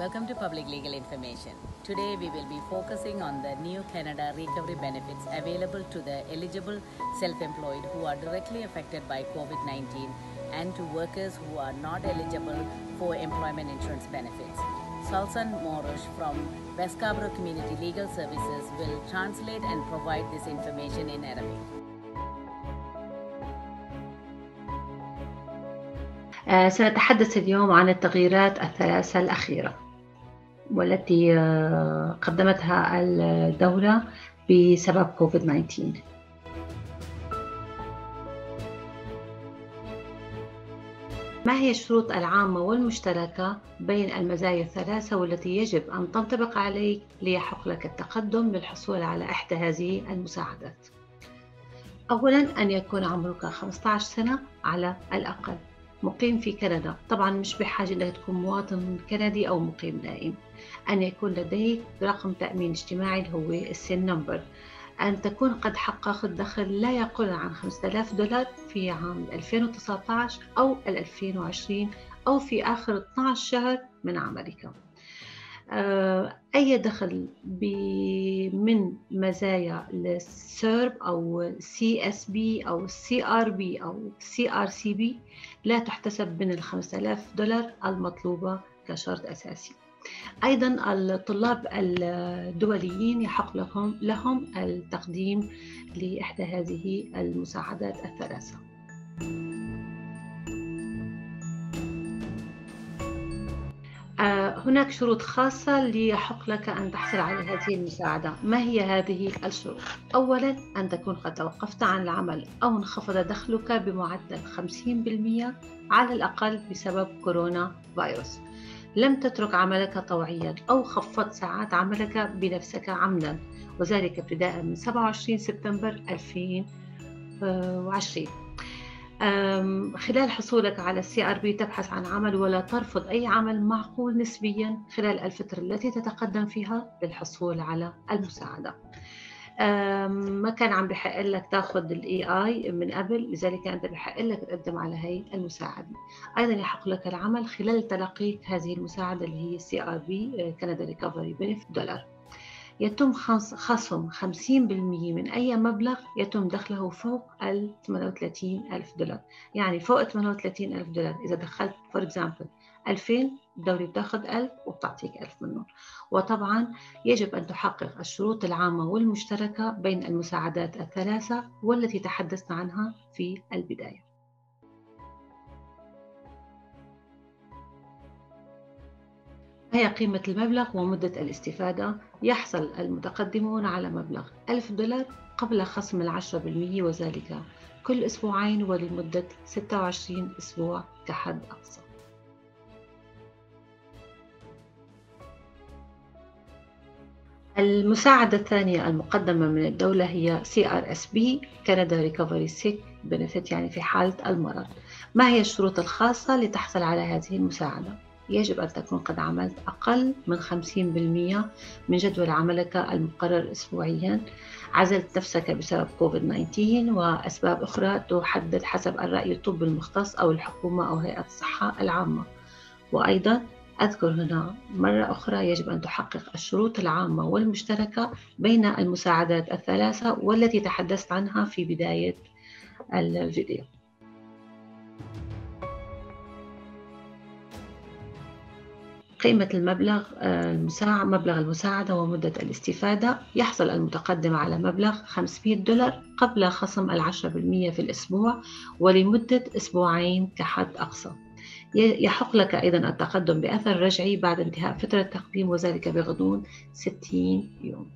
Welcome to Public Legal Information. Today we will be focusing on the new Canada recovery benefits available to the eligible self-employed who are directly affected by COVID-19 and to workers who are not eligible for employment insurance benefits. Sultan Morosh from West Scarborough Community Legal Services will translate and provide this information in Arabic. سنتحدث اليوم عن التغييرات الثلاثة الأخيرة والتي قدمتها الدولة بسبب كوفيد-19. ما هي الشروط العامة والمشتركة بين المزايا الثلاثة والتي يجب أن تنطبق عليك ليحق لك التقدم للحصول على إحدى هذه المساعدات؟ أولاً أن يكون عمرك 15 سنة على الأقل، مقيم في كندا، طبعاً مش بحاجة أنك تكون مواطن كندي أو مقيم دائم. أن يكون لديك رقم تأمين اجتماعي اللي هو السن نمبر. أن تكون قد حققت دخل لا يقل عن $5,000 في عام 2019 أو 2020 أو في آخر 12 شهر من عملك. أي دخل من مزايا السيرب أو CRSB أو CRB أو CRCB لا تحتسب من $5,000 المطلوبة كشرط أساسي. أيضاً الطلاب الدوليين يحق لهم التقديم لإحدى هذه المساعدات الثلاثة. هناك شروط خاصة ليحق لك أن تحصل على هذه المساعدة. ما هي هذه الشروط؟ أولاً أن تكون قد توقفت عن العمل أو انخفض دخلك بمعدل 50% على الأقل بسبب كورونا فيروس. لم تترك عملك طوعياً أو خفضت ساعات عملك بنفسك عمداً، وذلك ابتداء من 27 سبتمبر 2020. خلال حصولك على CRB تبحث عن عمل ولا ترفض أي عمل معقول نسبياً خلال الفترة التي تتقدم فيها للحصول على المساعدة. ما كان عم بحق لك تاخذ الEI من قبل، لذلك أنت بحق لك تقدم على هي المساعدة. أيضاً يحق لك العمل خلال تلقيك هذه المساعدة اللي هي CRB Canada Recovery Benefit. يتم خصم 50% من أي مبلغ يتم دخله فوق $38,000. يعني فوق $38,000 إذا دخلت for example 2000 الدولة بتاخذ 1000 وبتعطيك 1000 منهم. وطبعا يجب أن تحقق الشروط العامة والمشتركة بين المساعدات الثلاثة والتي تحدثنا عنها في البداية. هي قيمة المبلغ ومدة الاستفادة. يحصل المتقدمون على مبلغ $1000 قبل خصم 10%، وذلك كل أسبوعين ولمدة 26 أسبوع كحد أقصى. المساعدة الثانية المقدمة من الدولة هي CRSB Canada Recovery Sick Benefit، يعني في حالة المرض. ما هي الشروط الخاصة لتحصل على هذه المساعدة؟ يجب أن تكون قد عملت أقل من 50% من جدول عملك المقرر أسبوعياً، عزلت نفسك بسبب كوفيد-19 وأسباب أخرى تحدد حسب الرأي الطبي المختص أو الحكومة أو هيئة الصحة العامة. وأيضاً أذكر هنا مرة أخرى يجب أن تحقق الشروط العامة والمشتركة بين المساعدات الثلاثة والتي تحدثت عنها في بداية الفيديو. قيمة المبلغ مبلغ المساعدة ومدة الاستفادة. يحصل المتقدم على مبلغ $500 قبل خصم 10% في الأسبوع ولمدة أسبوعين كحد أقصى. يحق لك أيضاً التقدم بأثر رجعي بعد انتهاء فترة التقديم، وذلك بغضون 60 يوم.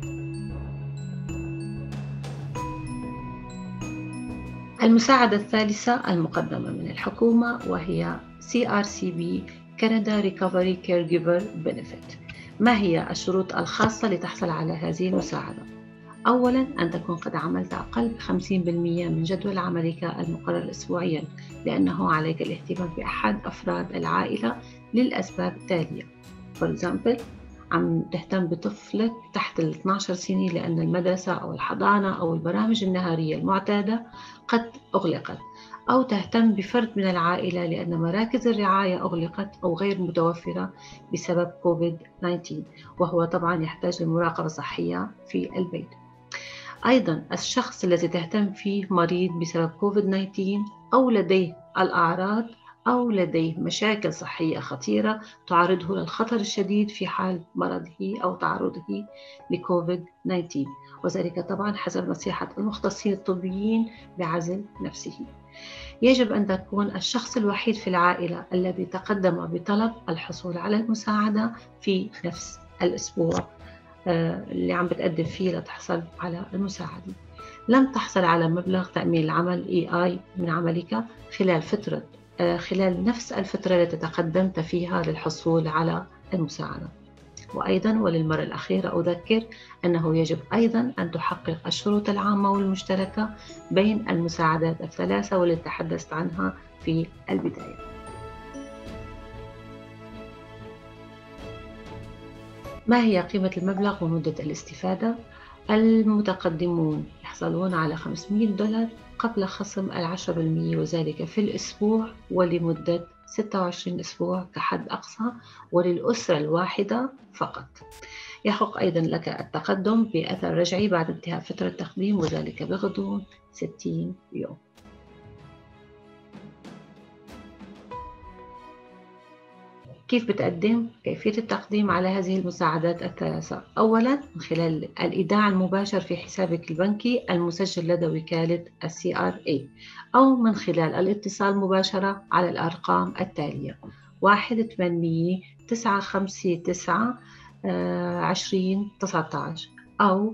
المساعدة الثالثة المقدمة من الحكومة وهي CRCB Canada Recovery Caregiver Benefit. ما هي الشروط الخاصة لتحصل على هذه المساعدة؟ أولاً أن تكون قد عملت أقل 50% من جدول عملك المقرر أسبوعياً، لأنه عليك الاهتمام بأحد أفراد العائلة للأسباب التالية. For example عم تهتم بطفلك تحت ال 12 سنة لأن المدرسة أو الحضانة أو البرامج النهارية المعتادة قد أغلقت، أو تهتم بفرد من العائلة لأن مراكز الرعاية أغلقت أو غير متوفرة بسبب كوفيد-19، وهو طبعا يحتاج لمراقبة صحية في البيت. أيضا الشخص الذي تهتم فيه مريض بسبب كوفيد-19 أو لديه الأعراض أو لديه مشاكل صحية خطيرة تعرضه للخطر الشديد في حال مرضه أو تعرضه لكوفيد-19، وذلك طبعا حسب نصيحة المختصين الطبيين بعزل نفسه. يجب أن تكون الشخص الوحيد في العائلة الذي تقدم بطلب الحصول على المساعدة في نفس الأسبوع اللي عم بتقدم فيه لتحصل على المساعدة. لم تحصل على مبلغ تأمين العمل EI من عملك خلال نفس الفترة التي تقدمت فيها للحصول على المساعدة. وأيضا وللمرة الأخيرة أذكر أنه يجب أيضا أن تحقق الشروط العامة والمشتركة بين المساعدات الثلاثة والتي تحدثت عنها في البداية. ما هي قيمة المبلغ ومدة الاستفادة؟ المتقدمون يحصلون على $500 قبل خصم 10%، وذلك في الأسبوع ولمدة 26 أسبوع كحد أقصى، وللأسرة الواحدة فقط. يحق أيضا لك التقدم بأثر رجعي بعد انتهاء فترة التقديم، وذلك بغضون 60 يوم. كيف بتقدم؟ كيفية التقديم على هذه المساعدات الثلاثة: أولاً من خلال الإيداع المباشر في حسابك البنكي المسجل لدى وكالة CRA، أو من خلال الاتصال مباشرة على الأرقام التالية: 1-800-959-2019 أو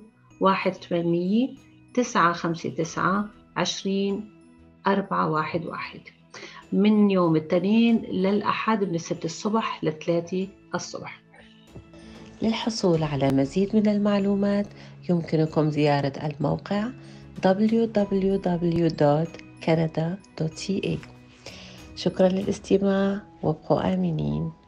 1-800-959-20-411 من يوم الاثنين للأحد من 6 الصبح ل 3 الصبح. للحصول على مزيد من المعلومات يمكنكم زيارة الموقع www.canada.ca. شكرا للاستماع وابقوا آمنين.